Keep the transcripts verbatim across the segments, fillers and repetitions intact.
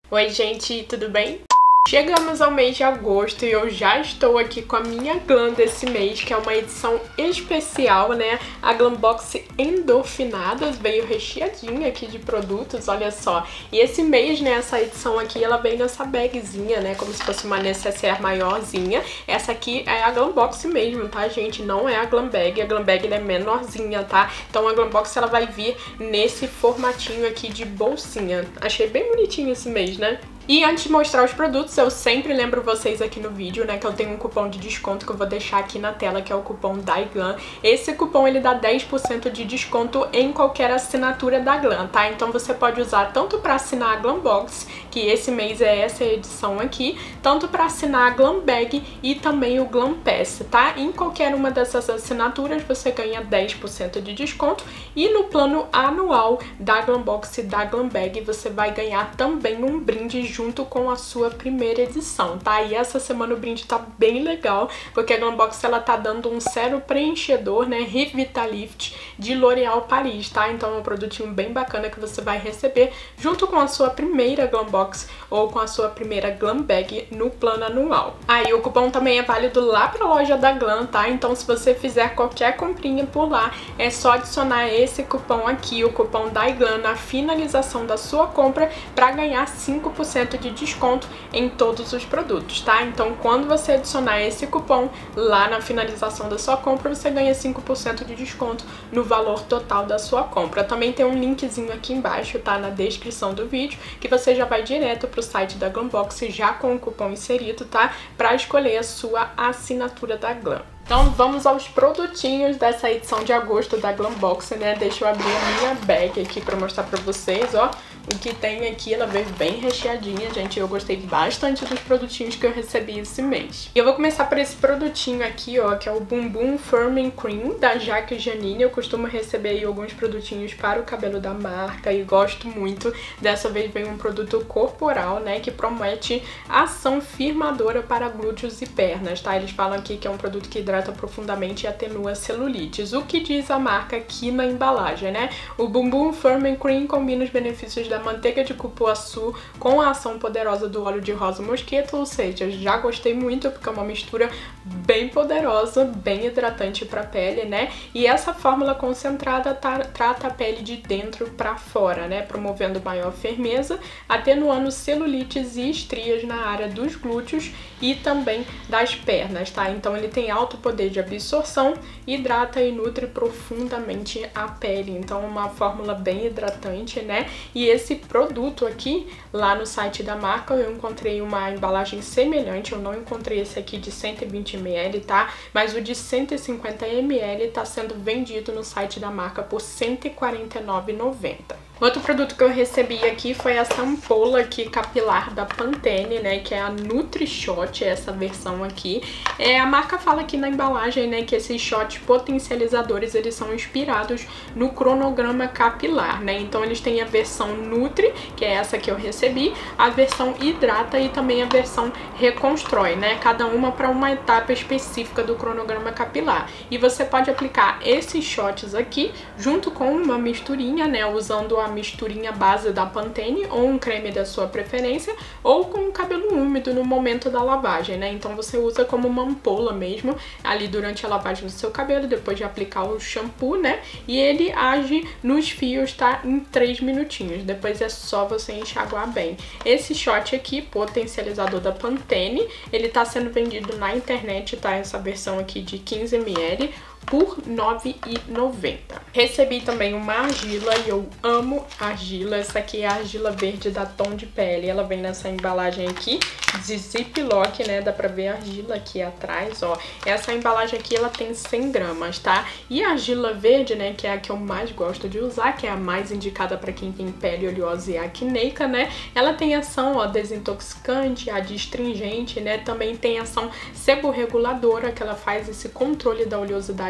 Oi gente, tudo bem? Chegamos ao mês de agosto e eu já estou aqui com a minha Glam desse mês, que é uma edição especial, né? A Glam Box Endorfinadas, veio recheadinha aqui de produtos, olha só. E esse mês, né, essa edição aqui, ela vem nessa bagzinha, né, como se fosse uma necessaire maiorzinha. Essa aqui é a Glam Box mesmo, tá, gente? Não é a Glam Bag, a Glam Bag ela é menorzinha, tá? Então a Glam Box ela vai vir nesse formatinho aqui de bolsinha. Achei bem bonitinho esse mês, né? E antes de mostrar os produtos, eu sempre lembro vocês aqui no vídeo, né, que eu tenho um cupom de desconto que eu vou deixar aqui na tela, que é o cupom DAIGLAM. Esse cupom, ele dá dez por cento de desconto em qualquer assinatura da Glam, tá? Então você pode usar tanto para assinar a Glam Box, que esse mês é essa edição aqui, tanto para assinar a Glam Bag e também o Glam Pass, tá? Em qualquer uma dessas assinaturas você ganha dez por cento de desconto e no plano anual da Glam Box e da Glam Bag você vai ganhar também um brinde junto com a sua primeira edição, tá? E essa semana o brinde tá bem legal, porque a Glam Box ela tá dando um sérum preenchedor, né, Revitalift de L'Oréal Paris, tá? Então é um produtinho bem bacana que você vai receber junto com a sua primeira Glam Box ou com a sua primeira Glam Bag no plano anual. Aí o cupom também é válido lá pra loja da Glam, tá? Então se você fizer qualquer comprinha por lá, é só adicionar esse cupom aqui, o cupom DAIGLAM, na finalização da sua compra para ganhar cinco por cento de desconto em todos os produtos, tá? Então quando você adicionar esse cupom lá na finalização da sua compra, você ganha cinco por cento de desconto no valor total da sua compra. Também tem um linkzinho aqui embaixo, tá? Na descrição do vídeo, que você já vai direto pro site da Glam Box já com o cupom inserido, tá? Pra escolher a sua assinatura da Glam. Então vamos aos produtinhos dessa edição de agosto da Glam Box, né? Deixa eu abrir a minha bag aqui pra mostrar pra vocês, ó. O que tem aqui, ela veio bem recheadinha, gente. Eu gostei bastante dos produtinhos que eu recebi esse mês. E eu vou começar por esse produtinho aqui, ó, que é o Bumbum Firming Cream, da Jaque Janine. Eu costumo receber aí alguns produtinhos para o cabelo da marca e gosto muito. Dessa vez veio um produto corporal, né, que promete ação firmadora para glúteos e pernas, tá? Eles falam aqui que é um produto que hidrata profundamente e atenua celulites. O que diz a marca aqui na embalagem, né? O Bumbum Firming Cream combina os benefícios da manteiga de cupuaçu com a ação poderosa do óleo de rosa mosquito, ou seja, já gostei muito porque é uma mistura bem poderosa, bem hidratante para a pele, né? E essa fórmula concentrada tá, trata a pele de dentro para fora, né? Promovendo maior firmeza, atenuando celulites e estrias na área dos glúteos e também das pernas, tá? Então ele tem alto poder de absorção, hidrata e nutre profundamente a pele. Então uma fórmula bem hidratante, né? E esse produto aqui, lá no site da marca, eu encontrei uma embalagem semelhante, eu não encontrei esse aqui de cento e vinte mililitros, tá? Mas o de cento e cinquenta mililitros tá sendo vendido no site da marca por cento e quarenta e nove reais e noventa centavos. Outro produto que eu recebi aqui foi essa ampola aqui capilar da Pantene, né, que é a Nutri Shot, essa versão aqui. É, a marca fala aqui na embalagem, né, que esses shots potencializadores, eles são inspirados no cronograma capilar, né, então eles têm a versão Nutri, que é essa que eu recebi, a versão Hidrata e também a versão Reconstrói, né, cada uma para uma etapa específica do cronograma capilar. E você pode aplicar esses shots aqui junto com uma misturinha, né, usando a misturinha base da Pantene ou um creme da sua preferência, ou com o cabelo úmido no momento da lavagem, né? Então você usa como uma ampola mesmo ali durante a lavagem do seu cabelo, depois de aplicar o shampoo, né? E ele age nos fios, tá? Em três minutinhos. Depois é só você enxaguar bem. Esse shot aqui, potencializador da Pantene, ele tá sendo vendido na internet, tá? Essa versão aqui de quinze mililitros por nove reais e noventa centavos. Recebi também uma argila e eu amo argila. Essa aqui é a argila verde da Tom de Pele. Ela vem nessa embalagem aqui de ziplock, né? Dá pra ver a argila aqui atrás, ó. Essa embalagem aqui, ela tem cem gramas, tá? E a argila verde, né? Que é a que eu mais gosto de usar, que é a mais indicada pra quem tem pele oleosa e acneica, né? Ela tem ação, ó, desintoxicante, adstringente, né? Também tem ação seborreguladora, que ela faz esse controle da oleosidade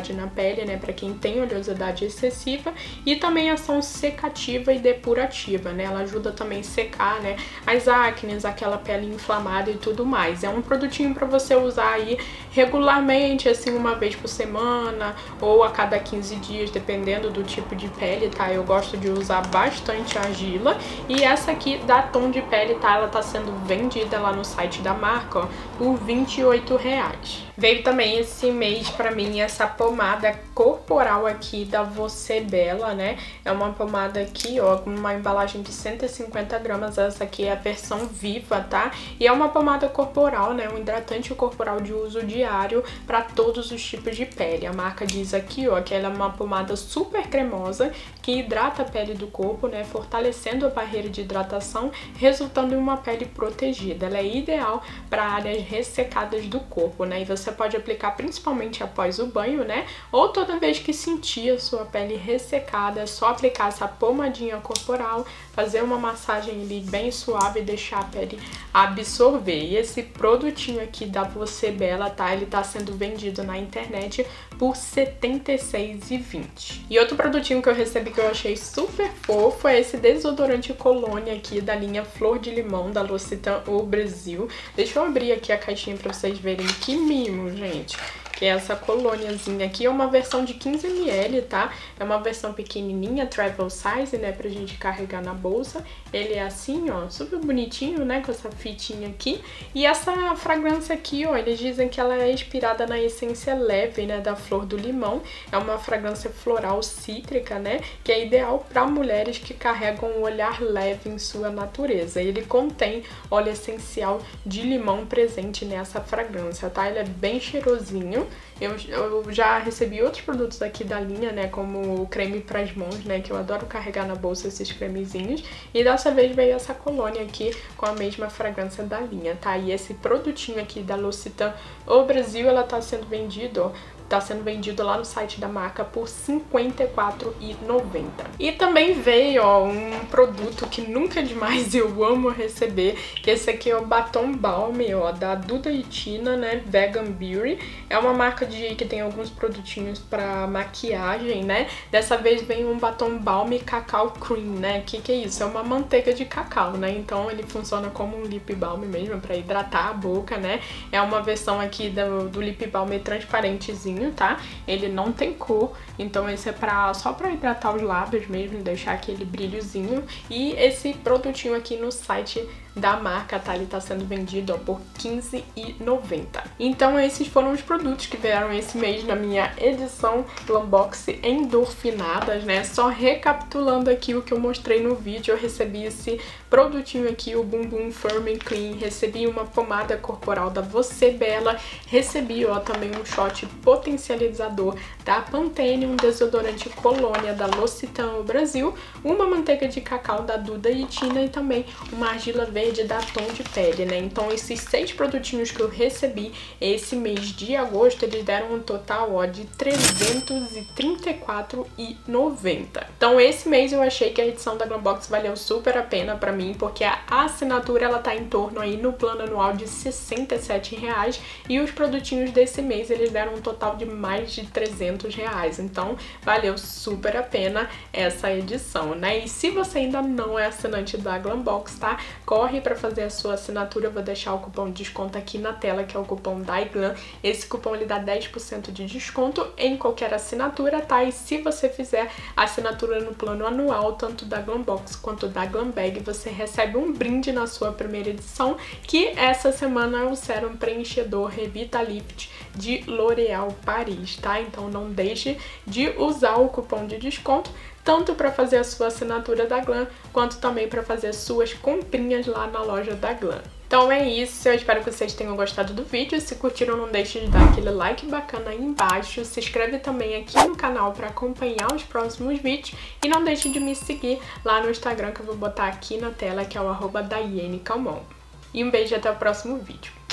oleosidade na pele, né, para quem tem oleosidade excessiva, e também ação secativa e depurativa, né, ela ajuda também a secar, né, as acnes, aquela pele inflamada e tudo mais. É um produtinho para você usar aí regularmente, assim, uma vez por semana ou a cada quinze dias, dependendo do tipo de pele, tá? Eu gosto de usar bastante argila, e essa aqui da Tom de Pele, tá? Ela tá sendo vendida lá no site da marca, ó, por vinte e oito reais. Veio também esse mês pra mim essa pomada corporal aqui da Você Bela, né? É uma pomada aqui, ó, com uma embalagem de cento e cinquenta gramas. Essa aqui é a versão viva, tá? E é uma pomada corporal, né? Um hidratante corporal de uso diário para todos os tipos de pele. A marca diz aqui, ó, que ela é uma pomada super cremosa que hidrata a pele do corpo, né? Fortalecendo a barreira de hidratação, resultando em uma pele protegida. Ela é ideal para áreas ressecadas do corpo, né? E você pode aplicar principalmente após o banho, né? Ou toda vez que sentir a sua pele ressecada, é só aplicar essa pomadinha corporal, fazer uma massagem ali bem suave e deixar a pele absorver. E esse produtinho aqui da Você Bela, tá? Ele tá sendo vendido na internet por setenta e seis reais e vinte centavos. E outro produtinho que eu recebi que eu achei super fofo é esse desodorante colônia aqui da linha Flor de Limão da L'Occitane au Brasil. Deixa eu abrir aqui a caixinha pra vocês verem que mimo, gente. Que é essa colôniazinha aqui, é uma versão de quinze mililitros, tá? É uma versão pequenininha, travel size, né, pra gente carregar na bolsa. Ele é assim, ó, super bonitinho, né, com essa fitinha aqui. E essa fragrância aqui, ó, eles dizem que ela é inspirada na essência leve, né, da flor do limão. É uma fragrância floral cítrica, né, que é ideal para mulheres que carregam um olhar leve em sua natureza. Ele contém óleo essencial de limão presente nessa fragrância, tá? Ele é bem cheirosinho. Eu, eu já recebi outros produtos aqui da linha, né, como o creme pras mãos, né, que eu adoro carregar na bolsa esses cremezinhos. E dessa vez veio essa colônia aqui com a mesma fragrância da linha, tá? E esse produtinho aqui da L'Occitane au Brasil, ela tá sendo vendido, ó, tá sendo vendido lá no site da marca por cinquenta e quatro reais e noventa centavos. E também veio, ó, um produto que nunca é demais, eu amo receber, que esse aqui é o Batom Balm, ó, da Duda e Tina, né, Vegan Beauty. É uma marca de que tem alguns produtinhos pra maquiagem, né. Dessa vez vem um Batom Balm Cacau Cream, né. Que que é isso? É uma manteiga de cacau, né. Então ele funciona como um lip balm mesmo, pra hidratar a boca, né. É uma versão aqui do, do lip balm transparentezinho, tá? Ele não tem cor, então esse é pra, só pra hidratar os lábios mesmo, deixar aquele brilhozinho. E esse produtinho aqui no site da marca, tá? Ele tá sendo vendido, ó, por quinze reais e noventa centavos. Então esses foram os produtos que vieram esse mês na minha edição Glambox Endorfinadas, né? Só recapitulando aqui o que eu mostrei no vídeo, eu recebi esse produtinho aqui, o Bum Bum Firm and Clean, recebi uma pomada corporal da Você Bela, recebi, ó, também um shot potencializador da Pantene, um desodorante colônia da L'Occitane au Brasil, uma manteiga de cacau da Duda e Tina e também uma argila verde da Tom de Pele, né? Então esses seis produtinhos que eu recebi esse mês de agosto, eles deram um total, ó, de trezentos e trinta e quatro reais e noventa centavos. Então esse mês eu achei que a edição da Glambox valeu super a pena pra mim, porque a assinatura ela tá em torno aí no plano anual de sessenta e sete reais e os produtinhos desse mês eles deram um total de mais de trezentos reais. Então valeu super a pena essa edição, né? E se você ainda não é assinante da Glambox, tá? Corre para fazer a sua assinatura, eu vou deixar o cupom de desconto aqui na tela, que é o cupom DAIGLAM. Esse cupom ele dá dez por cento de desconto em qualquer assinatura, tá? E se você fizer a assinatura no plano anual, tanto da Glambox quanto da Glambag, você recebe um brinde na sua primeira edição, que essa semana é o Sérum Preenchedor Revitalift de L'Oréal Paris, tá? Então não deixe de usar o cupom de desconto, tanto para fazer a sua assinatura da Glam, quanto também para fazer suas comprinhas lá na loja da Glam. Então é isso, eu espero que vocês tenham gostado do vídeo. Se curtiram, não deixe de dar aquele like bacana aí embaixo. Se inscreve também aqui no canal para acompanhar os próximos vídeos. E não deixe de me seguir lá no Instagram, que eu vou botar aqui na tela, que é o arroba Daiane Calmon. E um beijo e até o próximo vídeo.